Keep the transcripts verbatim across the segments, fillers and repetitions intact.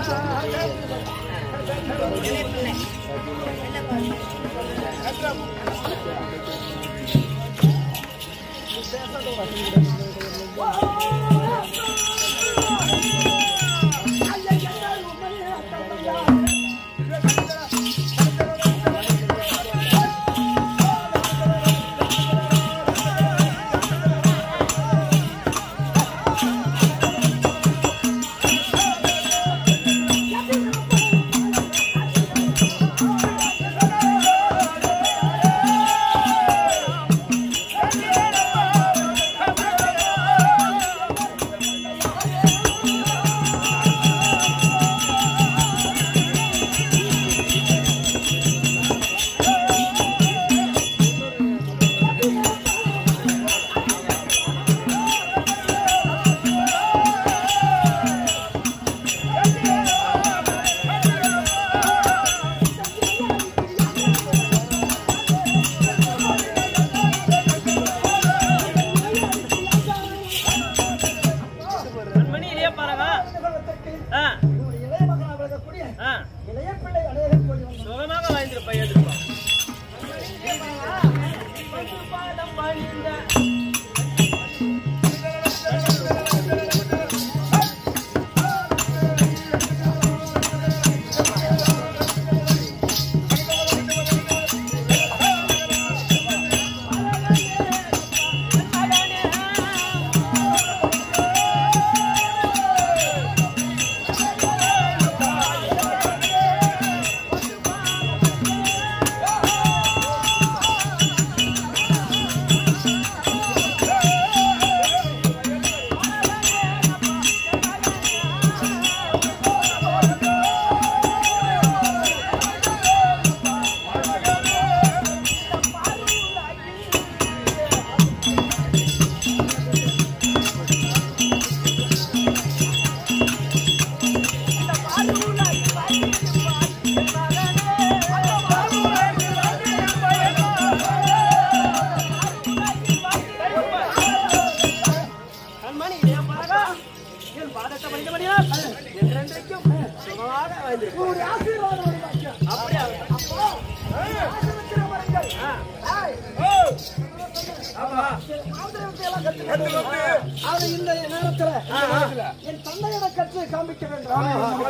என் தந்தையிட கற்று காண்பிக்க வேண்டும்.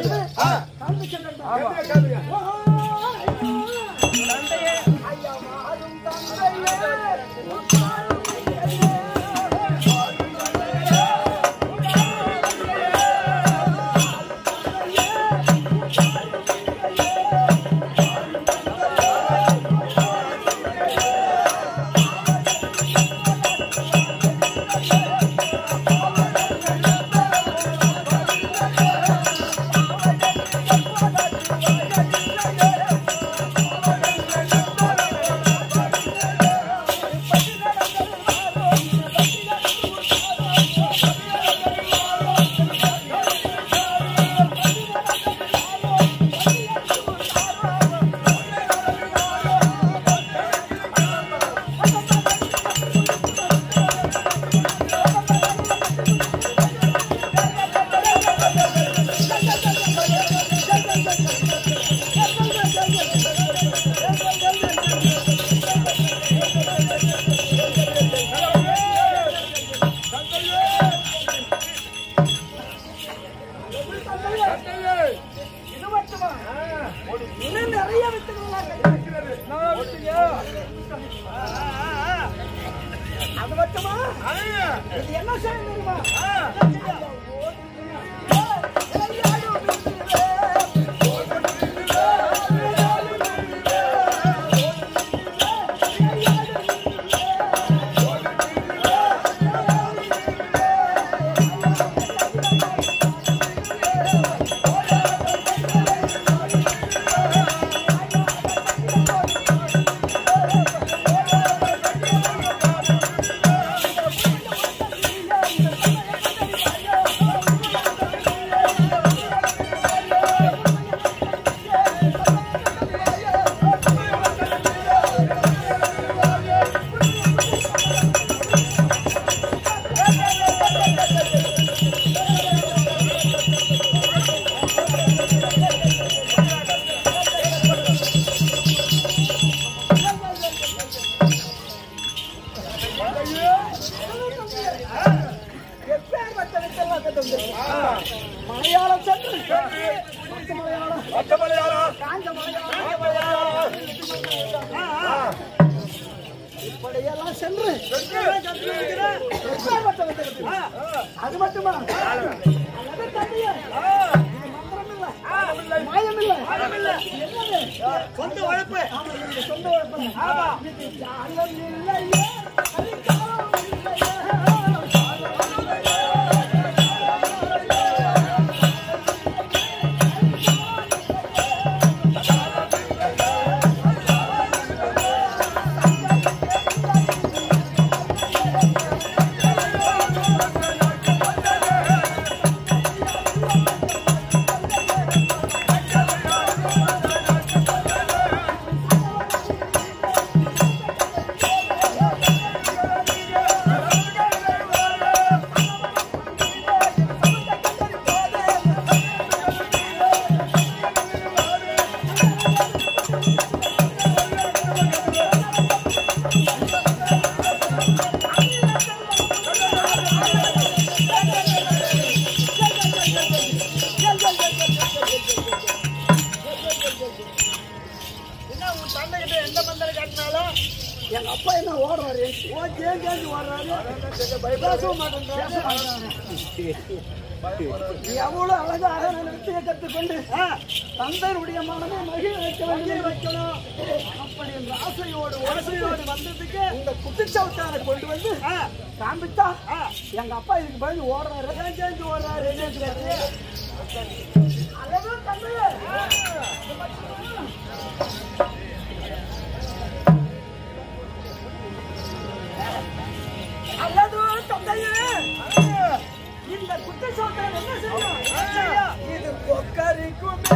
காண்பிக்க வேண்டும். தந்தையே ஐயா மாறும் தந்தையே சென்று மலையாளம் காஞ்ச மலையாளம் இப்படியெல்லாம் சென்று அது மட்டுமா மாயமில்லை சொந்த உழைப்பு சொந்த உழைப்பு எங்க அப்பா என்ன ஓடுறாரு எவ்வளவு அழகாக நிறுத்திய கற்றுக்கொண்டு தந்தையுடைய மனதை மகிழ வைக்க வேண்டிய வைக்கணும் அப்படி என்ற ஆசையோடு ஆசையோடு வந்ததுக்கு இந்த குட்டிச்சவத்தாரை கொண்டு வந்து காமிச்சா எங்க அப்பா இதுக்கு பயந்து ஓடுறாரு சேர்ந்து ஓடுறாரு அல்லது தந்தையே இந்த குற்றச்சாட்டால் என்ன செய்யும் இது கொக்கரிக்குமே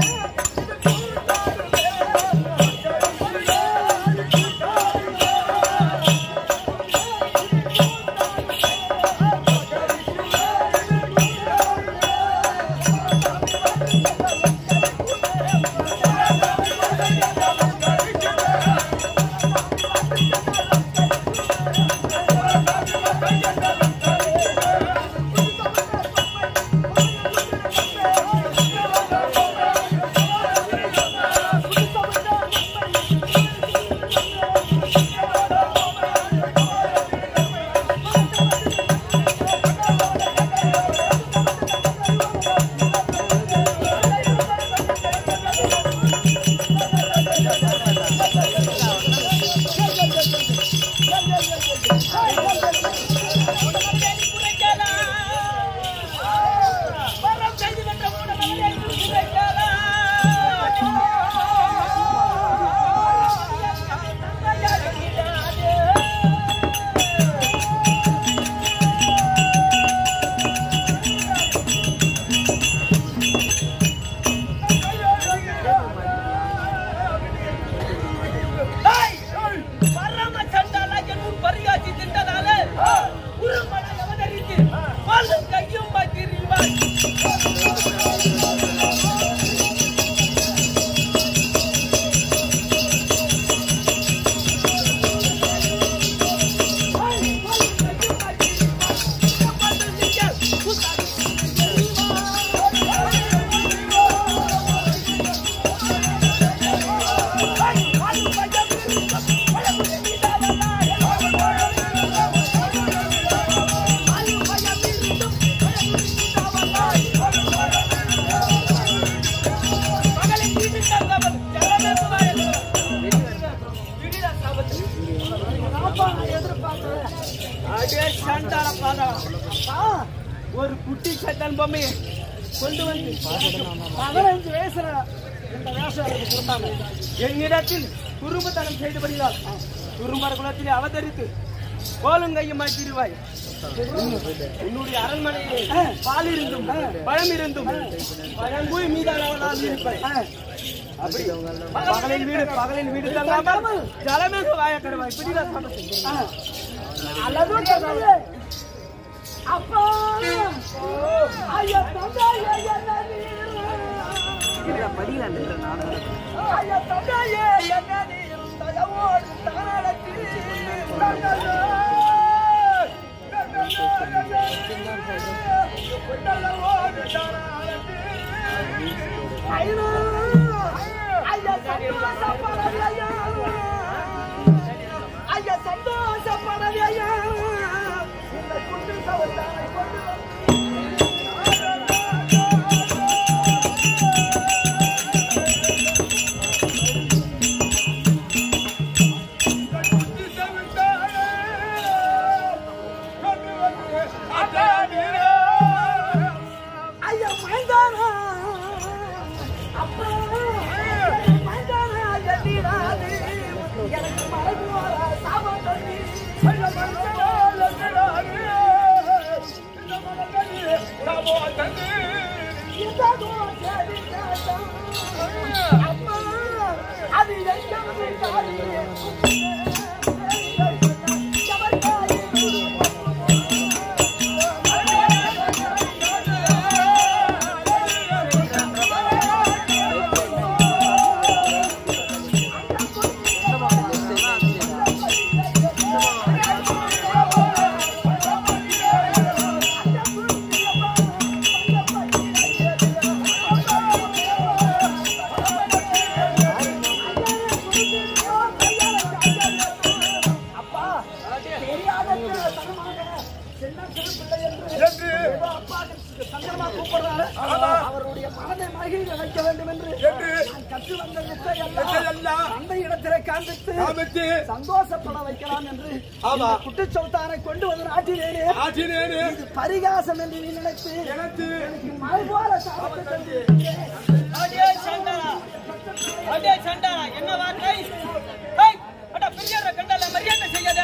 ஒரு குட்டி சட்டன் பொம்மையை கொண்டு வந்து பதினைஞ்சு வயசுல இந்த வேஷம் கொடுத்தாங்க. என்னிடத்தில் குறும்புத்தனம் செய்துபடியால் குறும்பர் குலத்திலே அவதரித்து கோலுங்கையும் மாற்றிடுவாய். உன்னுடைய அரண்மனையிலே பால் இருந்தும் பழம் இருந்தும் பழங்குய் மீதானவனால் இருப்பாய். அப்படி பகலின் வீடு பகலின் வீடு தங்காமல் ஜலமிகு வாய கருவாய் பிடிதான் அல்லது அப்பா ஐயா தந்தையே என்ன நீர் படியில ஐயா தந்தையே என்ன நீர் தயவோடு தானடத்தி தங்கலோ தங்கலோ தங்கலோடு தானடத்தி ஐயா ஐயா சந்தோஷப்படாதே ஐயா ஐயா சந்தோஷப்படாதே ஐயா இந்த குட்டி சவத்தானை கொண்டு அவருடைய மனதை மகிழ வைக்க வேண்டும் என்று நான் கற்று வந்த அந்த இடத்திலே காண்பித்து சந்தோஷப்பட வைக்கலாம் என்று குட்டிச்சவுத்தானை கொண்டு வந்து ஆட்டினேனே இது பரிகாசம் என்று நீ நினைத்து எனக்கு மழை போல என்ன வார்த்தை கண்டால மரியாதை செய்யாத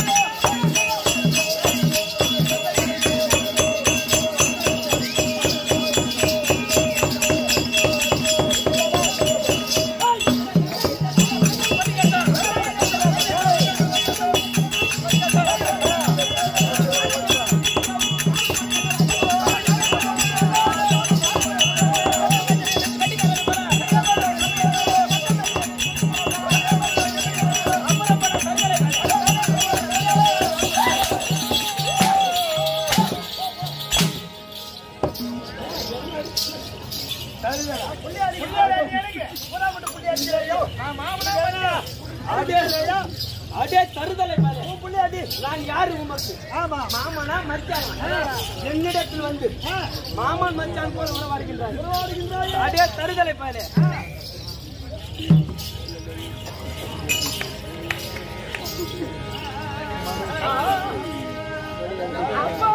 அடே தருதலை புள்ளியாடி நான் யாரு உமக்கு ஆமா மாமனா மச்சான் என்னிடத்தில் வந்து மாமன் மச்சான் போல உறவாடுகின்றார் அடே தருதலை பாரு அப்பா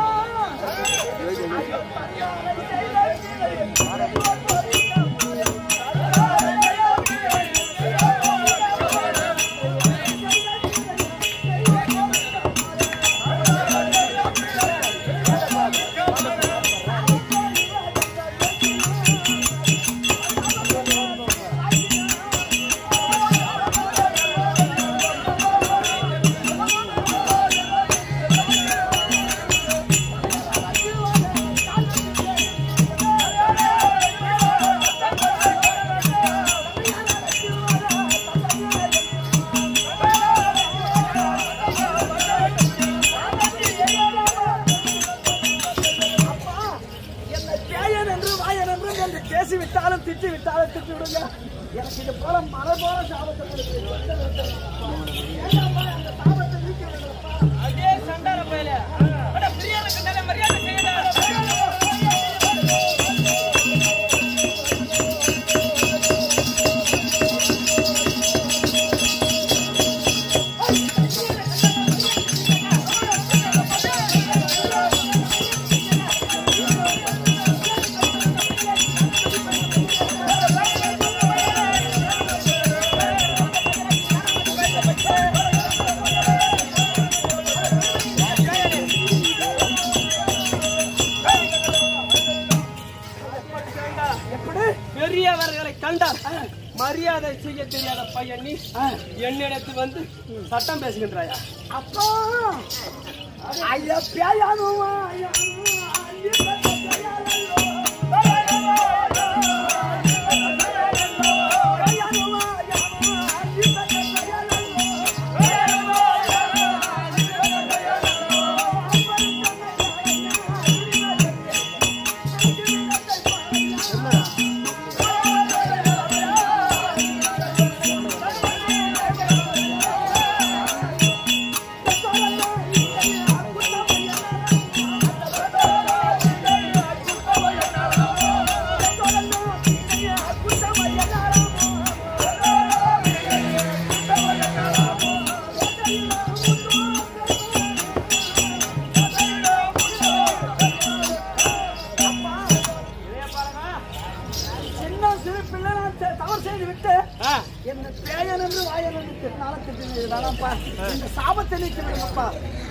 பேசி விட்டாலும் திட்டி விட்டாலும் திட்டி விடுங்க எனக்கு இது போல மழை போல சாபத்தை அதே சண்டார பயில பிரியாத கண்டால மரியாதை செய்யல மரியாதை செய்ய தெரியாத பையன் நீ என்னிடத்து வந்து சட்டம் பேசுகின்றாயா அப்பா ஐயா பேயானுமா சிறு பிள்ளை நான் தவறு செய்து விட்டு என்ன பேயன் என்று வாயன் என்று நாளத்துக்கு வேணாம்ப்பா. இந்த சாபத்தை நீக்கி விடுங்கப்பா.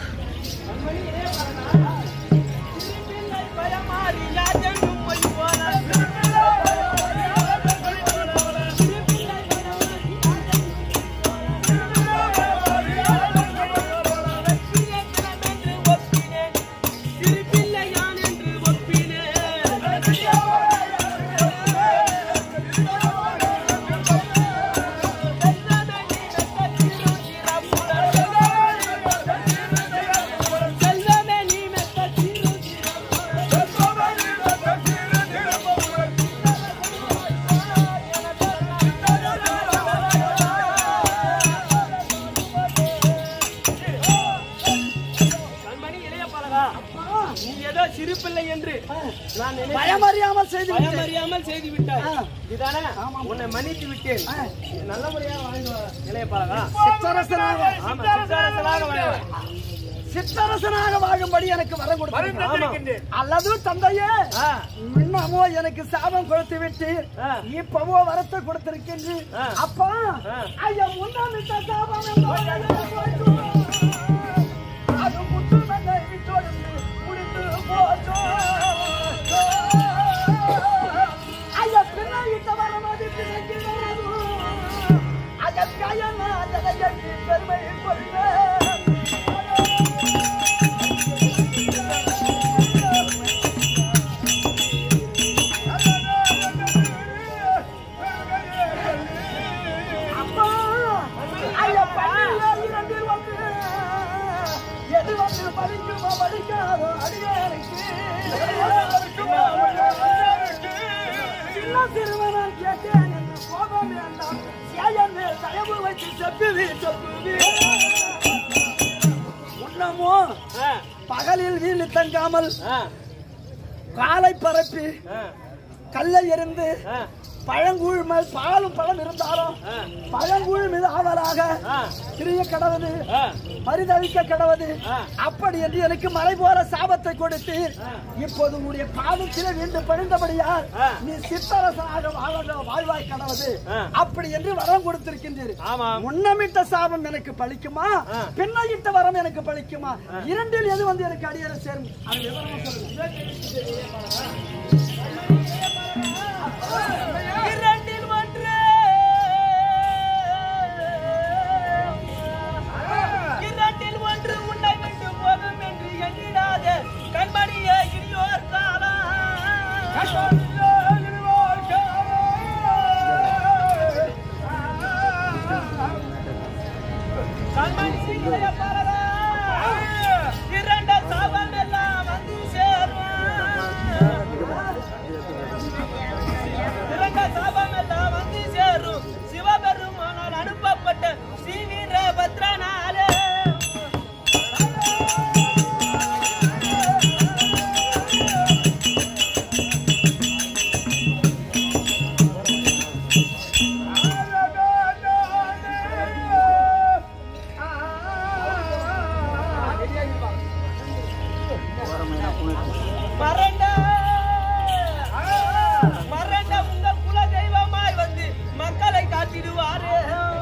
பயமாறி யாரும் போய் போனார். பயமறியாமல் செய்து பயமறியாமல் செய்து விட்டாய். இதுதானே உன்னை மன்னித்து விட்டேன். நல்ல முறையாக வாழ்ந்து இளையபாலகா. சிற்றரசனாக ஆமா சிற்றரசனாக வாழ சிற்றரசனாக வாழும்படி எனக்கு வரம் கொடுத்து அல்லது தந்தையே முன்னமோ எனக்கு சாபம் கொடுத்து விட்டு இப்பவோ வரத்தை கொடுத்திருக்கின்ற அப்பா ஐயா முன்னாள் சாபம் அது முத்து மண்ணை விட்டோடு முடிந்து போச்சோ. ஐயா பின்னாயிட்ட வரமதி பிறக்கிறது அதற்காயனா அதனை பெருமை கொள்வேன். படிக்குமா படிக்காதோ அடியாருக்கு சின்ன சிறுவனான் கேட்டேன் என்று கோபம் வேண்டாம். சேயன்னு தயவு வைத்து செப்புவி செப்புவி உன்னமோ பகலில் வீடு தங்காமல் காலை பரப்பி கல்லை எறிந்து பழங்கூழ் மேல் பாலும் பழம் இருந்தாலும் பழங்கூழ் மீது ஆவலாக திரிய கடவுது மறுதளிக்க கடவுது அப்படி என்று எனக்கு மலை போல சாபத்தை கொடுத்து இப்போது உன்னுடைய பாதத்திலே வீண்டு பணிந்தபடியால் நீ சித்தரசனாக வாழ வாழ்வாய் கடவுது அப்படி என்று வரம் கொடுத்திருக்கின்றீர். முன்னமிட்ட சாபம் எனக்கு பலிக்குமா பின்னையிட்ட வரம் எனக்கு பலிக்குமா? இரண்டில் எது வந்து எனக்கு அடியேற சேரும்? அது விவரமா சொல்லுங்க. இரண்டில் ஒன்று இரண்டில் ஒன்று உன்னை விட்டு போகும் என்று எண்ணிடாத கண்மணியே இனியோர் காலம் கண்மணி சீக்கிரைய பாரதா இரண்ட சாபம் எல்லாம் வந்து சேருவான். சாபம் எல்லாம் வந்து சேரும் சிவபெருமானால் அனுப்பப்பட்ட ஸ்ரீவீர பத்ரனாலே மரண்ட மரண்ட உங்கள் குல தெய்வமாய் வந்து மக்களை காத்திடுவாரு.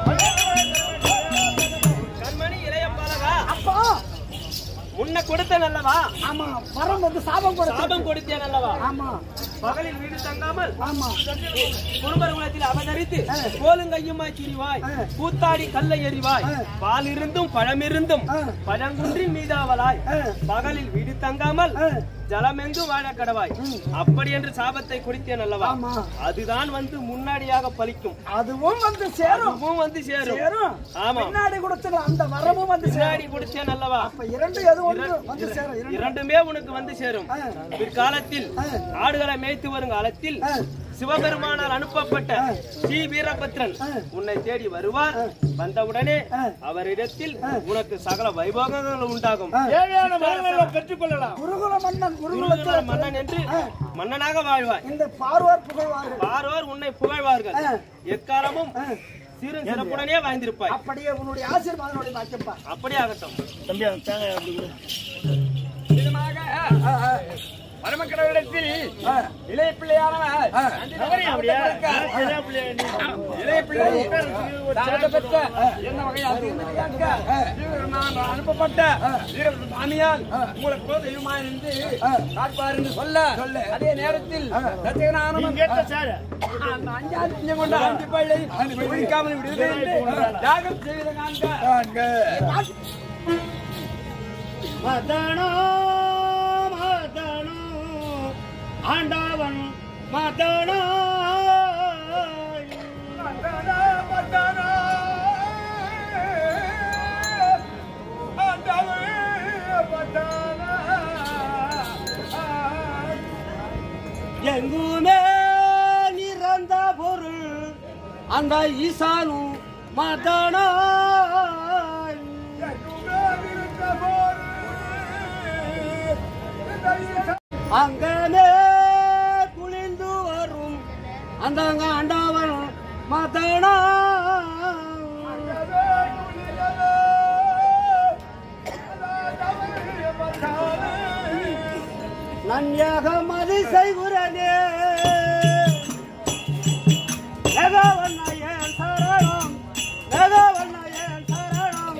கண்மணி இளையபாலகா அப்பா உன்னை கொடுத்தேன் அல்லவா? ஆமா. வரம் வந்து சாபம் கொடுத்த சாபம் கொடுத்தேன் அல்லவா? ஆமா. பகலில் வீடு தங்காமல் ஆமா குருபர் குலத்தில் அவதரித்து கோலும் கையுமாய் திரிவாய் கூத்தாடி கல்லை எறிவாய் பால் இருந்தும் பழம் இருந்தும் பழங்குன்றி மீதாவலாய் பகலில் வீடு தங்காமல் ஜலமெங்கும் வாழ கடவாய் அப்படி என்று சாபத்தை குடித்தேன் அல்லவா? அதுதான் வந்து முன்னாடியாக பலிக்கும். அதுவும் வந்து சேரும் அதுவும் வந்து சேரும். ஆமா முன்னாடி கொடுத்த அந்த வரமும் வந்து முன்னாடி குடித்தேன் அல்லவா? அப்ப இரண்டு எது வந்து சேரும்? இரண்டுமே உனக்கு வந்து சேரும். பிற்காலத்தில் ஆடுகளை மேய்த்து வரும் காலத்தில் சிவபெருமானால் அனுப்பப்பட்ட ஸ்ரீ வீரபத்ரன் உன்னை தேடி வருவார். வந்தவுடனே அவரிடத்தில் உனக்கு சகல வைபோகங்கள் உண்டாகும். பெற்றுக் கொள்ளலாம். குருகுல மன்னன் குருகுல மன்னன் என்று மன்னனாக வாழ்வாய். இந்த பார்வார் புகழ்வார்கள். பார்வார் உன்னை புகழ்வார்கள். எக்காலமும் சீரும் சிறப்புடனே வாழ்ந்திருப்பாய். அப்படியே உன்னுடைய ஆசீர்வாதம் வாக்கியப்பா. அப்படியே ஆகட்டும். பரமக்கடவுளிடத்தில் இளைய பிள்ளையானவர் இளைய பிள்ளை பெற்ற என்ன வகையாக அனுப்பப்பட்ட சாமியால் உங்களுக்கு தெய்வமா இருந்து காட்பார் என்று சொல்ல அதே நேரத்தில் அந்த அஞ்சாறு கொண்ட அஞ்சு பள்ளி முடிக்காமல் விடுவதை யாகம் செய்த காண்க மதனோ மதனோ ஆண்டவன் மதனோ மதனோ மதனோ ஆண்டவன் மதனோ எங்குமே நிறந்த பொருள் அந்த ஈசானு மதனோ அங்கனே குளிந்து வரும் அந்த ஆண்டவன் மதனா நன்யாக மதி செய்குறனே ஏன் சரணம் ஏன் சரணம்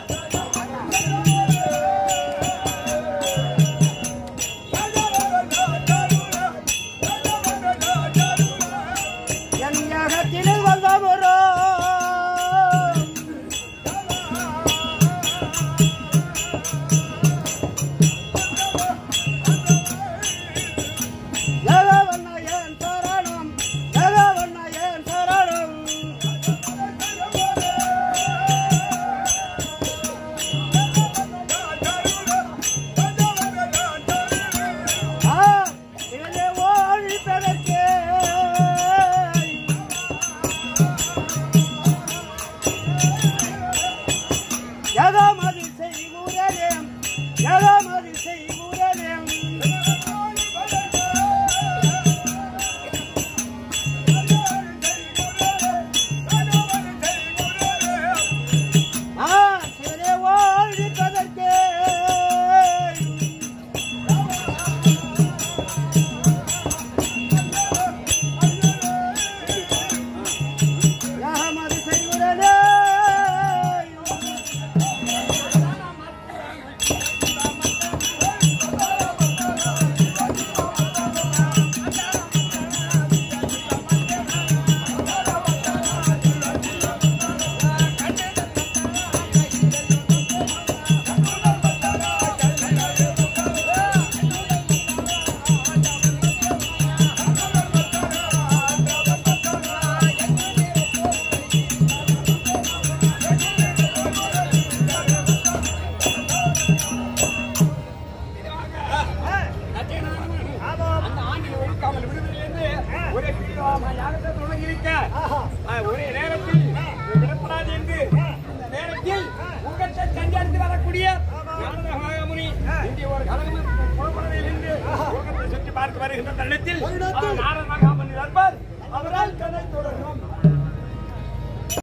ஒரே நேரத்தில் விடப்படாது என்று இந்த நேரத்தில் உங்கள்கிட்ட சஞ்சாரித்து வரக்கூடிய முனி இங்கே ஒரு கலகம் சுற்றி பார்த்து வருகின்ற தருணத்தில் நாரத மகாமுனி தர்பார் அவரால் கதை தொடர்